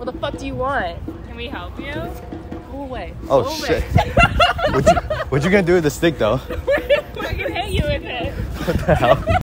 What the fuck do you want? Can we help you? Go away. Oh, Go shit. away. What you gonna do with the stick, though? I can hit you with it. What the hell?